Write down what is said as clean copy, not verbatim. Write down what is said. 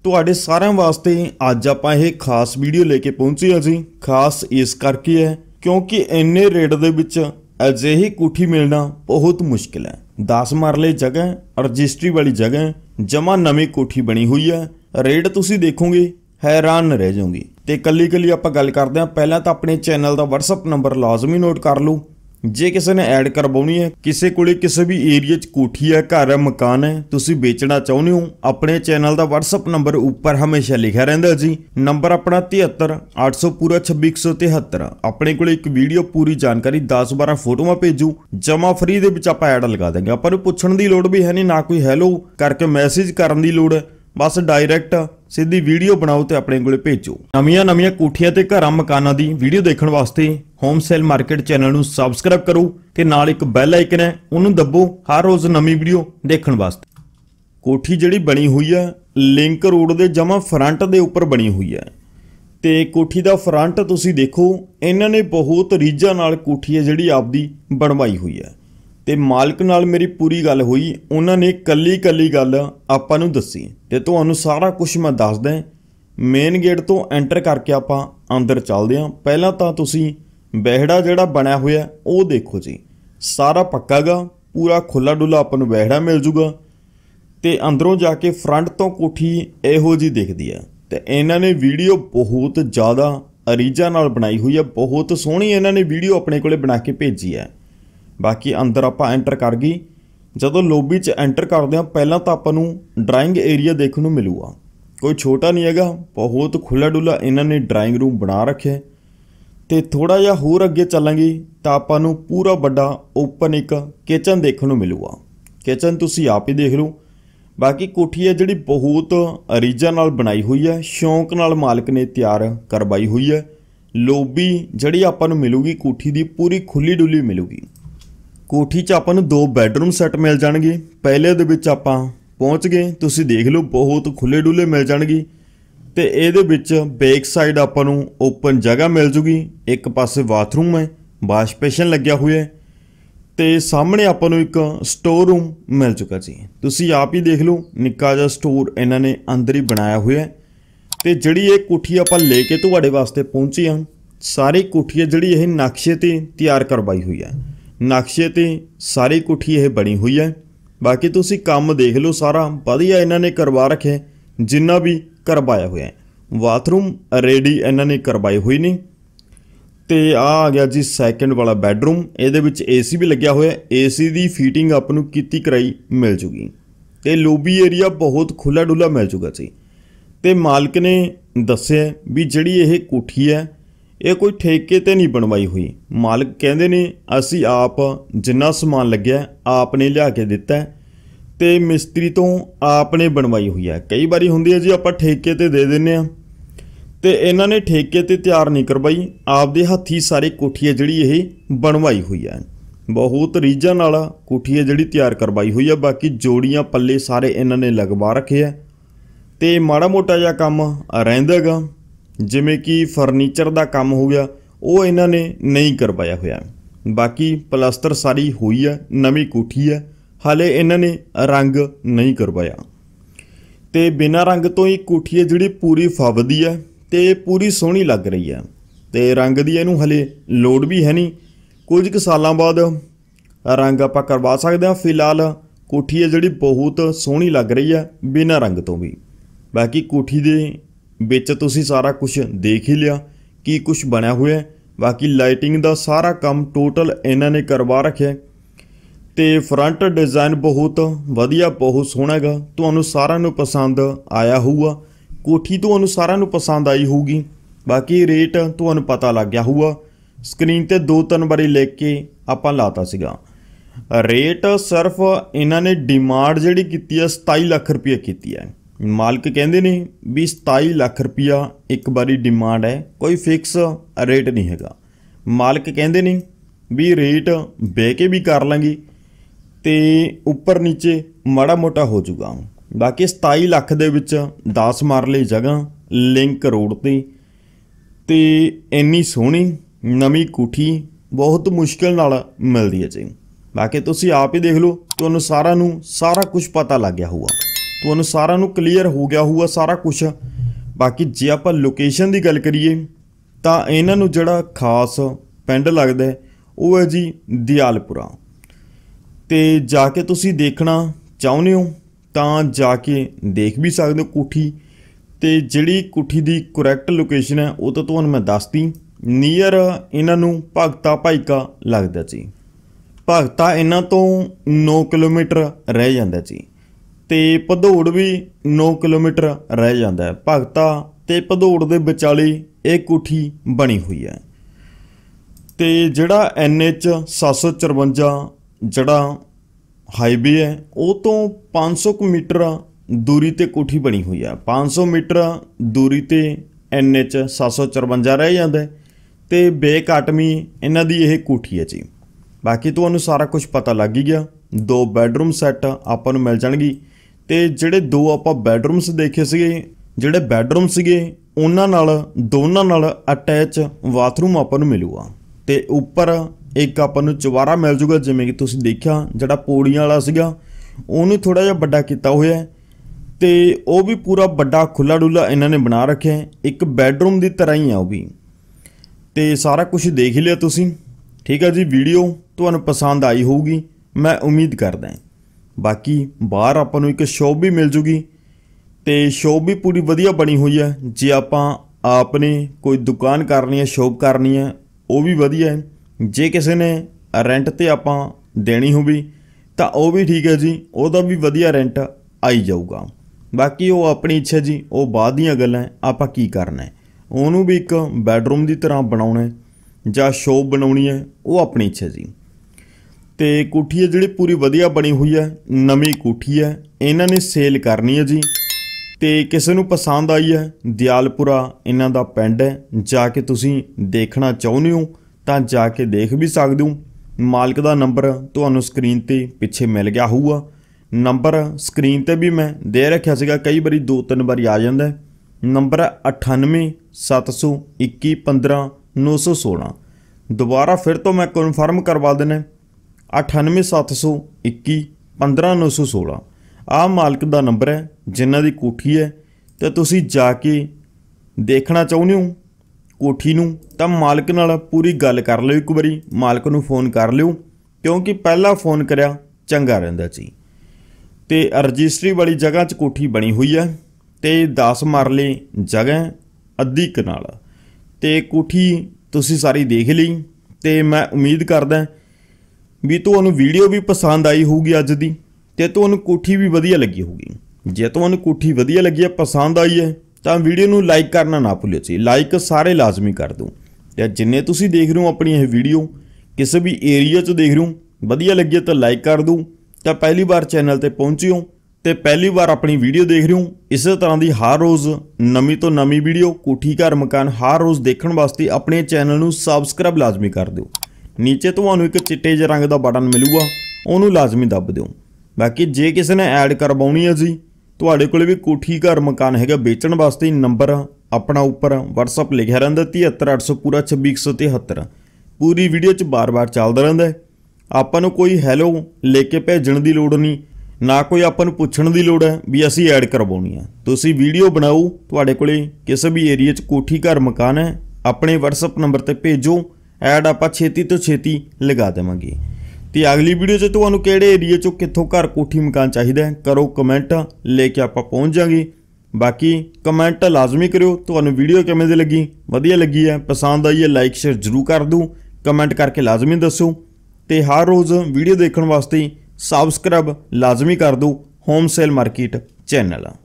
ਤੁਹਾਡੇ ਸਾਰਿਆਂ ਵਾਸਤੇ ਅੱਜ ਆਪਾਂ ਇਹ ਖਾਸ ਵੀਡੀਓ ਲੈ ਕੇ ਪਹੁੰਚੇ ਹਾਂ ਜੀ। ਖਾਸ ਇਸ ਕਰਕੇ ਹੈ ਕਿਉਂਕਿ ਇੰਨੇ ਰੇਟ ਦੇ ਵਿੱਚ ਅਜਿਹੀ ਕੋਠੀ ਮਿਲਣਾ बहुत मुश्किल है। 10 ਮਰਲੇ जगह रजिस्ट्री वाली जगह जमा नवी कोठी बनी हुई है। रेट तुसी देखोगे हैरान रह जाओगे। तो कली कली आप गल करते हैं। पहला तो अपने चैनल का WhatsApp नंबर लाजमी नोट कर लो। जे किसी ने ऐड करवानी है, किसी को किसी भी एरिया कोठी है, घर है, मकान है, तुसी बेचना चाहते हो, अपने चैनल का WhatsApp नंबर ऊपर हमेशा लिखा रहिंदा जी। नंबर अपना 73 800 पूरा 26 173। अपने को एक वीडियो पूरी जानकारी 10-12 फोटोआं भेजू, जमा फ्री दे विच आपां ऐड लगा देंगे। आपां नूं पुछण दी लोड़ भी है नहीं, ना कोई हैलो करके मैसेज करन दी लोड़ है। बस डायरैक्ट सीधी वीडियो बनाओ तो अपने को भेजो। नवीं कोठियां ते घरां मकानां दी वीडियो देखने वास्ते होम सेल मार्केट चैनल नूं सबसक्राइब करो ते नाल एक बैल आइकन है उन्होंने दबो हर रोज़ नवीं वीडियो देखने वास्ते। कोठी जिहड़ी बनी हुई है लिंक रोड दे जमा फ्रंट दे उपर बनी हुई है। ते कोठी दा फ्रंट तुसीं देखो, इन्हां ने बहुत रीझां नाल कोठी है जिहड़ी आपदी बनवाई हुई है। ते मालिक नाल मेरी पूरी गल हुई, उन्होंने कली कली गल आपां नूं दसी ते तुहानूं सारा कुछ मैं दसदा। मेन गेट तो एंटर करके आपां अंदर चलदे हां। पहलां तां तुसीं बहड़ा जिहड़ा बनया होया वो देखो जी, सारा पक्का गा, पूरा खुला डुला आपां नूं बहड़ा मिल जूगा। ते अंदरों जाके फ्रंट तो कोठी इहो जी दिखदी है। ते इन्हां ने वीडियो बहुत ज़्यादा रीझां नाल बनाई हुई है, बहुत सोहणी इन्हां ने वीडियो अपने कोले बना के भेजी है। बाकी अंदर आप एंटर कर गई, जदों लोबी च एंटर करते हैं पहला तो आपू ड्राइंग एरिया देखने को मिलूगा। कोई छोटा नहीं है, बहुत खुला डुला इन्होंने ड्राइंग रूम बना रखे। तो थोड़ा जिहा होर अगे चलांगे तो आपू पूरा बड़ा ओपन एक किचन देखने को मिलूगा। किचन तुसी आप ही देख लो। बाकी कोठी है जिहड़ी बहुत रीझां नाल बनाई हुई है, शौक नाल मालिक ने तैयार करवाई हुई है। लोबी जिहड़ी आपां नूं मिलूगी कोठी दी पूरी खुली डुली मिलूगी। कोठी च आपां नूं 2 बैडरूम सैट मिल जाणगे। पहले दे विच आपां पहुँच गए, तुसीं देख लो बहुत खुले डुले मिल जाणगे। ते इहदे विच बैक साइड आपां नूं ओपन जगह मिल जूगी। एक पासे बाथरूम है, वाश बेसिन लग्या हुआ है। ते सामने आपां नूं एक स्टोर रूम मिल चुका जी। तुसीं आप ही देख लो, निक्का जिहा स्टोर इन्हां ने अंदर ही बनाया हुआ है। ते जिहड़ी ये कोठी आपां लेके तुहाडे वास्ते पहुंचे हां, सारी कोठी है जिहड़ी ये नक्शे ते तैयार करवाई हुई है। नक्शे ते सारी कोठी यह बनी हुई है। बाकी तुसी काम देख लो, सारा वधिया इन्हां ने करवा रखे, जिन्ना भी करवाया हुआ है। बाथरूम रेडी इन्हां ने करवाई हुई नहीं। तो आ गया जी सैकेंड वाला बैडरूम। ये AC भी लग्या हुआ है, AC की फिटिंग आपनूं कीती कराई मिल जूगी। तो लोबी एरिया बहुत खुला डुला मिल जूगा जी। तो मालिक ने दस्सिया भी जिहड़ी ये कोठी है ये कोई ठेके ते नहीं बनवाई हुई। मालिक कहते ने असी आप जिन्ना समान लग्या आपने लिया के दिता है, तो मिस्त्री तो आपने बनवाई हुई है। कई बारी होंदी है जी आप ठेके ते दे देने, तो इन्हों ने ठेके ते तैयार नहीं करवाई, आपदे हत्थी सारी कोठी है जिहड़ी ये बनवाई हुई है। बहुत रीझां नाल कोठी है जिहड़ी तैयार करवाई हुई है। बाकी जोड़ियां पल्ले सारे इन्हों ने लगवा रखे है। तो माड़ा मोटा जिहा काम रहिंदा गा, जिमें कि फर्नीचर का काम हो गया, वो इन्हों ने नहीं करवाया हुआ। बाकी प्लास्टर सारी हुई है, नवी कोठी है, हाले इन्हों ने रंग नहीं करवाया। तो बिना रंग तो ही कोठी है जिहड़ी पूरी फवदी है, तो पूरी सोहनी लग रही है। तो रंग की इनू हले लोड़ भी है नहीं, कुछ क सालों बाद रंग आप करवा सकते हैं। फिलहाल कोठी है जिहड़ी बहुत सोहनी लग रही है बिना रंग तो भी। बाकी कोठी दे विच तुसी सारा कुछ देख ही लिया कि कुछ बनया हुआ है। बाकी लाइटिंग का सारा काम टोटल इन्हां ने करवा रखे। तो फ्रंट डिज़ाइन बहुत वधिया, बहुत सोहना है। तुहानूं सारिआं नूं पसंद आया होगा, कोठी तुहानूं सारिआं नूं पसंद आई होगी। बाकी रेट तुहानूं पता लग गया होगा, स्क्रीन ते 2-3 बारी लिख के आपां लाता सीगा। रेट सिर्फ इन्हां ने डिमांड जिहड़ी कीती है 27 लाख रुपये कीती है। मालिक कहते ने भी 27 लाख रुपया एक बारी डिमांड है, कोई फिक्स रेट नहीं हैगा। मालिक कहते ने भी रेट बह के भी कर लेंगे, तो उपर नीचे माड़ा मोटा हो जूगा। बाकी 27 लाख दे विच 10 मरले जगह लिंक रोड ते इन्नी सोहनी नवी कोठी बहुत मुश्किल नाल मिलती है जी। बाकी तुसी आप ही देख लो, तुहानूं सारा कुछ पता लग गया होगा। ਤੁਹਾਨੂੰ ਸਾਰਿਆਂ ਨੂੰ ਕਲੀਅਰ ਹੋ ਗਿਆ ਹੋਊਗਾ ਸਾਰਾ ਕੁਝ। ਬਾਕੀ ਜੇ ਆਪਾਂ ਲੋਕੇਸ਼ਨ ਦੀ ਗੱਲ ਕਰੀਏ ਤਾਂ ਇਹਨਾਂ ਨੂੰ ਜਿਹੜਾ ਖਾਸ ਪਿੰਡ ਲੱਗਦਾ ਉਹ ਹੈ ਜੀ ਦਿਆਲਪੁਰਾ। ਤੇ ਜਾ ਕੇ ਤੁਸੀਂ ਦੇਖਣਾ ਚਾਹੁੰਦੇ ਹੋ ਤਾਂ ਜਾ ਕੇ ਦੇਖ ਵੀ ਸਕਦੇ ਹੋ ਕੋਠੀ। ਤੇ ਜਿਹੜੀ ਕੋਠੀ ਦੀ ਕਰੈਕਟ ਲੋਕੇਸ਼ਨ ਹੈ ਉਹ ਤਾਂ ਤੁਹਾਨੂੰ ਮੈਂ ਦੱਸਤੀ। ਨੀਅਰ ਇਹਨਾਂ ਨੂੰ ਭਗਤਾ ਭਾਈਕਾ ਲੱਗਦਾ ਜੀ। ਭਗਤਾ ਇਹਨਾਂ ਤੋਂ 9 ਕਿਲੋਮੀਟਰ ਰਹਿ ਜਾਂਦਾ ਜੀ। ਤੇ ਭਦੌੜ ਵੀ 9 ਕਿਲੋਮੀਟਰ ਰਹਿ ਜਾਂਦਾ ਹੈ। ਭਗਤਾ ਤੇ ਭਦੌੜ ਦੇ ਵਿਚਾਲੇ ਇਹ ਕੋਠੀ ਬਣੀ ਹੋਈ ਹੈ। ਤੇ ਜਿਹੜਾ NH 754 ਜਿਹੜਾ ਹਾਈਵੇ ਹੈ ਉਹ ਤੋਂ 500 ਮੀਟਰ ਦੂਰੀ ਤੇ ਕੋਠੀ ਬਣੀ ਹੋਈ ਹੈ। 500 ਮੀਟਰ ਦੂਰੀ ਤੇ NH 754 ਰਹਿ ਜਾਂਦਾ ਤੇ ਬੇਕਾਟਮੀ ਇਹਨਾਂ ਦੀ ਇਹ ਕੋਠੀ ਹੈ ਜੀ। ਬਾਕੀ ਤੁਹਾਨੂੰ ਸਾਰਾ ਕੁਝ ਪਤਾ ਲੱਗ ਹੀ ਗਿਆ। 2 ਬੈਡਰੂਮ ਸੈੱਟ ਆਪਾਂ ਨੂੰ ਮਿਲ ਜਾਣਗੇ। ਤੇ ਜਿਹੜੇ 2 ਆਪਾਂ ਬੈਡਰੂਮਸ ਦੇਖੇ ਸੀਗੇ, ਜਿਹੜੇ ਬੈਡਰੂਮ ਸੀਗੇ ਉਹਨਾਂ ਨਾਲ ਦੋਨਾਂ ਨਾਲ ਅਟੈਚ ਬਾਥਰੂਮ ਆਪਾਂ ਨੂੰ ਮਿਲੂਗਾ। ਤੇ ਉੱਪਰ ਇੱਕ ਆਪਾਂ ਨੂੰ ਚੁਬਾਰਾ ਮਿਲ ਜੂਗਾ, ਜਿਵੇਂ ਕਿ ਤੁਸੀਂ ਦੇਖਿਆ ਜਿਹੜਾ ਪੌੜੀਆਂ ਵਾਲਾ ਸੀਗਾ ਉਹਨੂੰ ਥੋੜਾ ਜਿਹਾ ਵੱਡਾ ਕੀਤਾ ਹੋਇਆ ਤੇ ਉਹ ਵੀ ਪੂਰਾ ਵੱਡਾ ਖੁੱਲਾ ਡੁੱਲਾ ਇਹਨਾਂ ਨੇ ਬਣਾ ਰੱਖਿਆ। ਇੱਕ ਬੈਡਰੂਮ ਦੀ ਤਰ੍ਹਾਂ ਹੀ ਆ ਉਹ ਵੀ। ਤੇ ਸਾਰਾ ਕੁਝ ਦੇਖ ਲਿਆ ਤੁਸੀਂ, ਠੀਕ ਹੈ ਜੀ। ਵੀਡੀਓ ਤੁਹਾਨੂੰ ਪਸੰਦ ਆਈ ਹੋਊਗੀ ਮੈਂ ਉਮੀਦ ਕਰਦਾ। ਬਾਕੀ ਬਾਹਰ ਆਪਾਂ ਨੂੰ ਇੱਕ ਸ਼ੌਪ ਵੀ ਮਿਲ ਜੂਗੀ ਤੇ ਸ਼ੌਪ ਵੀ ਪੂਰੀ ਵਧੀਆ ਬਣੀ ਹੋਈ ਹੈ। ਜੇ ਆਪਾਂ ਆਪਨੇ ਕੋਈ ਦੁਕਾਨ ਕਰਨੀ ਹੈ, ਸ਼ੌਪ ਕਰਨੀ ਹੈ, ਉਹ ਵੀ ਵਧੀਆ ਹੈ। ਜੇ ਕਿਸੇ ਨੇ ਰੈਂਟ ਤੇ ਆਪਾਂ ਦੇਣੀ ਹੋਵੇ ਤਾਂ ਉਹ ਵੀ ਠੀਕ ਹੈ ਜੀ, ਉਹਦਾ ਵੀ ਵਧੀਆ ਰੈਂਟ ਆਈ ਜਾਊਗਾ। ਬਾਕੀ ਉਹ ਆਪਣੀ ਇੱਛਾ ਜੀ, ਉਹ ਬਾਅਦ ਦੀਆਂ ਗੱਲਾਂ। ਆਪਾਂ ਕੀ ਕਰਨਾ ਹੈ, ਉਹਨੂੰ ਵੀ ਇੱਕ ਬੈਡਰੂਮ ਦੀ ਤਰ੍ਹਾਂ ਬਣਾਉਣਾ ਜਾਂ ਸ਼ੌਪ ਬਣਾਉਣੀ ਹੈ, ਉਹ ਆਪਣੀ ਇੱਛਾ ਜੀ। ਤੇ ਕੋਠੀ ਹੈ ਜਿਹੜੀ ਪੂਰੀ ਵਧੀਆ ਬਣੀ ਹੋਈ ਹੈ, ਨਵੀਂ ਕੋਠੀ ਹੈ, ਇਹਨਾਂ ਨੇ ਸੇਲ ਕਰਨੀ ਹੈ ਜੀ। ਤੇ ਕਿਸੇ ਨੂੰ ਪਸੰਦ ਆਈ ਹੈ, ਦਿਆਲਪੁਰਾ ਇਹਨਾਂ ਦਾ ਪਿੰਡ ਹੈ। ਜਾ ਕੇ ਤੁਸੀਂ ਦੇਖਣਾ ਚਾਹੁੰਦੇ ਹੋ ਤਾਂ ਜਾ ਕੇ ਦੇਖ ਵੀ ਸਕਦੇ ਹੋ। ਮਾਲਕ ਦਾ ਨੰਬਰ ਤੁਹਾਨੂੰ ਸਕਰੀਨ ਤੇ ਪਿੱਛੇ ਮਿਲ ਗਿਆ ਹੋਊਗਾ। ਨੰਬਰ ਸਕਰੀਨ ਤੇ ਵੀ ਮੈਂ ਦੇ ਰੱਖਿਆ ਸੀਗਾ, ਕਈ ਵਾਰੀ 2-3 ਵਾਰੀ ਆ ਜਾਂਦਾ। ਨੰਬਰ 98712115 ਦੁਬਾਰਾ ਫਿਰ ਤੋਂ ਮੈਂ ਕਨਫਰਮ ਕਰਵਾ ਦੇਣਾ, 98712115 ਆਹ ਮਾਲਕ ਦਾ ਨੰਬਰ ਹੈ ਜਿਨ੍ਹਾਂ ਦੀ ਕੋਠੀ ਹੈ। ਤੇ ਤੁਸੀਂ ਜਾ ਕੇ ਦੇਖਣਾ ਚਾਹੁੰਦੇ ਹੋ ਕੋਠੀ ਨੂੰ ਤਾਂ ਮਾਲਕ ਨਾਲ ਪੂਰੀ ਗੱਲ ਕਰ ਲਿਓ। ਇੱਕ ਵਾਰੀ ਮਾਲਕ ਨੂੰ ਫ਼ੋਨ ਕਰ ਲਿਓ, ਕਿਉਂਕਿ ਪਹਿਲਾਂ ਫ਼ੋਨ ਕਰਿਆ ਚੰਗਾ ਰਹਿੰਦਾ ਜੀ। ਤੇ ਰਜਿਸਟਰੀ ਵਾਲੀ ਜਗ੍ਹਾ 'ਚ ਕੋਠੀ ਬਣੀ ਹੋਈ ਹੈ ਤੇ 10 ਮਰਲੇ ਜਗ੍ਹਾ, ਅੱਧੀ ਕਨਾਲ। ਤੇ ਕੋਠੀ ਤੁਸੀਂ ਸਾਰੀ ਦੇਖ ਲਈ ਤੇ ਮੈਂ ਉਮੀਦ ਕਰਦਾ ਵੀ ਤੁਹਾਨੂੰ ਵੀਡੀਓ ਵੀ ਪਸੰਦ ਆਈ ਹੋਊਗੀ ਅੱਜ ਦੀ, ਤੇ ਤੁਹਾਨੂੰ ਕੋਠੀ ਵੀ ਵਧੀਆ ਲੱਗੀ ਹੋਊਗੀ। ਜੇ ਤੁਹਾਨੂੰ ਕੋਠੀ ਵਧੀਆ ਲੱਗੀ ਹੈ, ਪਸੰਦ ਆਈ ਹੈ ਤਾਂ ਵੀਡੀਓ ਨੂੰ ਲਾਈਕ ਕਰਨਾ ਨਾ ਭੁੱਲਿਓ ਜੀ। ਲਾਈਕ ਸਾਰੇ ਲਾਜ਼ਮੀ ਕਰ ਦਿਓ। ਤੇ ਜਿੰਨੇ ਤੁਸੀਂ ਦੇਖ ਰਹੇ ਹੋ ਆਪਣੀ ਇਹ ਵੀਡੀਓ ਕਿਸੇ ਵੀ ਏਰੀਆ 'ਚ ਦੇਖ ਰਹੇ ਹੋ, ਵਧੀਆ ਲੱਗੀ ਤਾਂ ਲਾਈਕ ਕਰ ਦਿਓ। ਤਾਂ ਪਹਿਲੀ ਵਾਰ ਚੈਨਲ ਤੇ ਪਹੁੰਚੇ ਹੋ ਤੇ ਪਹਿਲੀ ਵਾਰ ਆਪਣੀ ਵੀਡੀਓ ਦੇਖ ਰਹੇ ਹੋ, ਇਸੇ ਤਰ੍ਹਾਂ ਦੀ ਹਰ ਰੋਜ਼ ਨਵੀਂ ਤੋਂ ਨਵੀਂ ਵੀਡੀਓ ਕੋਠੀ ਘਰ ਮਕਾਨ ਹਰ ਰੋਜ਼ ਦੇਖਣ ਵਾਸਤੇ ਆਪਣੇ ਚੈਨਲ ਨੂੰ ਸਬਸਕ੍ਰਾਈਬ ਲਾਜ਼ਮੀ ਕਰ ਦਿਓ। ਨੀਚੇ ਤੁਹਾਨੂੰ ਇੱਕ ਚਿੱਟੇ ਜਿਹੇ ਰੰਗ ਦਾ ਬਟਨ ਮਿਲੂਗਾ, ਉਹਨੂੰ ਲਾਜ਼ਮੀ ਦੱਬ ਦਿਓ। ਬਾਕੀ ਜੇ ਕਿਸੇ ਨੇ ਐਡ ਕਰਵਾਉਣੀ ਹੈ ਜੀ, ਤੁਹਾਡੇ ਕੋਲ ਵੀ ਕੋਠੀ ਘਰ ਮਕਾਨ ਹੈਗਾ ਵੇਚਣ ਵਾਸਤੇ, ਨੰਬਰ ਆਪਣਾ ਉੱਪਰ WhatsApp ਲਿਖਿਆ ਰਹਿੰਦਾ 73800 ਪੂਰਾ 26173। ਪੂਰੀ ਵੀਡੀਓ 'ਚ ਬਾਰ-ਬਾਰ ਚੱਲਦਾ ਰਹਿੰਦਾ। ਆਪਾਂ ਨੂੰ ਕੋਈ ਹੈਲੋ ਲੈ ਕੇ ਭੇਜਣ ਦੀ ਲੋੜ ਨਹੀਂ, ਨਾ ਕੋਈ ਆਪਾਂ ਨੂੰ ਪੁੱਛਣ ਦੀ ਲੋੜ ਹੈ ਵੀ ਅਸੀਂ ਐਡ ਕਰਵਾਉਣੀ ਹੈ। ਤੁਸੀਂ ਵੀਡੀਓ ਬਣਾਓ, ਤੁਹਾਡੇ ਕੋਲੇ ਕਿਸੇ ਵੀ ਏਰੀਆ 'ਚ ਕੋਠੀ ਘਰ ਮਕਾਨ ਹੈ, ਆਪਣੇ WhatsApp ਨੰਬਰ ਤੇ ਭੇਜੋ, ਐਡ ਆਪਾਂ ਛੇਤੀ ਤੋਂ ਛੇਤੀ ਲਗਾ ਦੇਵਾਂਗੇ। ਤੇ ਅਗਲੀ ਵੀਡੀਓ 'ਚ ਤੁਹਾਨੂੰ ਕਿਹੜੇ ਏਰੀਆ 'ਚੋਂ ਕਿੱਥੋਂ ਘਰ ਕੋਠੀ ਮਕਾਨ ਚਾਹੀਦਾ ਕਰੋ ਕਮੈਂਟ, ਲੈ ਕੇ ਆਪਾਂ ਪਹੁੰਚ ਜਾਵਾਂਗੇ। ਬਾਕੀ ਕਮੈਂਟ ਲਾਜ਼ਮੀ ਕਰਿਓ ਤੁਹਾਨੂੰ ਵੀਡੀਓ ਕਿਵੇਂ ਦੀ ਲੱਗੀ, ਵਧੀਆ ਲੱਗੀ ਹੈ, ਪਸੰਦ ਆਈ ਹੈ, ਲਾਈਕ ਸ਼ੇਅਰ ਜ਼ਰੂਰ ਕਰ ਦਿਓ, ਕਮੈਂਟ ਕਰਕੇ ਲਾਜ਼ਮੀ ਦੱਸੋ। ਤੇ ਹਰ ਰੋਜ਼ ਵੀਡੀਓ ਦੇਖਣ ਵਾਸਤੇ ਸਬਸਕ੍ਰਾਈਬ ਲਾਜ਼ਮੀ ਕਰ ਦਿਓ ਹੋਮ ਸੇਲ ਮਾਰਕੀਟ ਚੈਨਲ।